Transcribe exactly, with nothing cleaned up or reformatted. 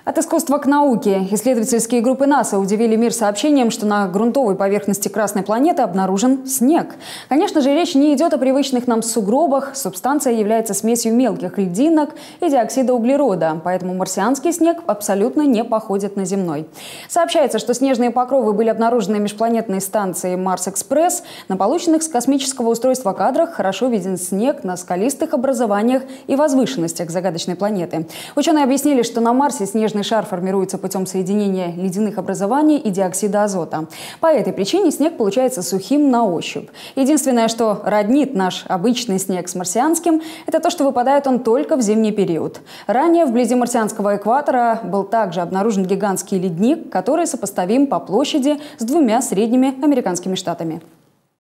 От искусства к науке. Исследовательские группы НАСА удивили мир сообщением, что на грунтовой поверхности Красной планеты обнаружен снег. Конечно же, речь не идет о привычных нам сугробах. Субстанция является смесью мелких льдинок и диоксида углерода, поэтому марсианский снег абсолютно не походит на земной. Сообщается, что снежные покровы были обнаружены межпланетной станцией Марс-Экспресс. На полученных с космического устройства кадрах хорошо виден снег на скалистых образованиях и возвышенностях загадочной планеты. Ученые объяснили, что на Марсе снежный шар формируется путем соединения ледяных образований и диоксида азота. По этой причине снег получается сухим на ощупь. Единственное, что роднит наш обычный снег с марсианским, это то, что выпадает он только в зимний период. Ранее вблизи марсианского экватора был также обнаружен гигантский ледник, который сопоставим по площади с двумя средними американскими штатами.